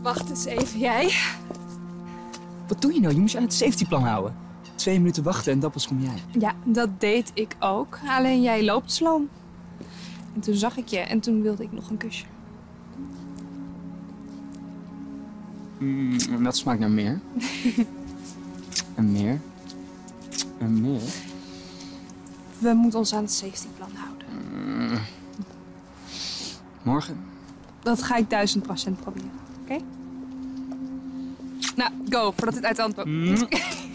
Wacht eens even, jij. Wat doe je nou? Je moest je aan het safetyplan houden. 2 minuten wachten en dat pas kom jij. Ja, dat deed ik ook. Alleen jij loopt sloom. En toen zag ik je en toen wilde ik nog een kusje. Dat smaakt naar meer. En meer. En meer. We moeten ons aan het safetyplan houden. Morgen? Dat ga ik 1000% proberen, oké? Nou, go, voordat dit uit de hand loopt.